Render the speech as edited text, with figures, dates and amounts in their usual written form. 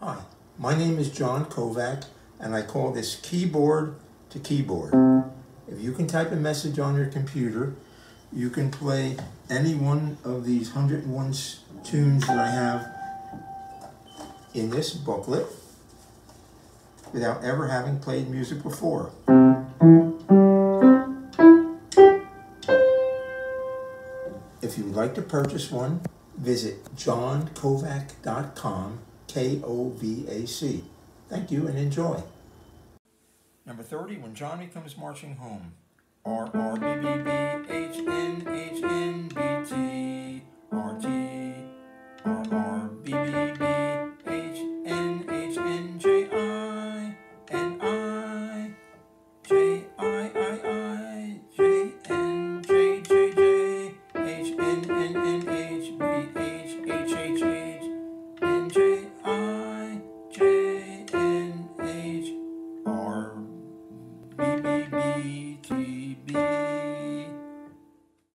Hi, my name is John Kovac, and I call this Keyboard to Keyboard. If you can type a message on your computer, you can play any one of these 101 tunes that I have in this booklet without ever having played music before. If you would like to purchase one, visit johnkovac.com, K-O-V-A-C. Thank you and enjoy. Number 30, When Johnny Comes Marching Home. R, R, B, B, B, H, N, H, N, B, T, R, T, R, R, B, B,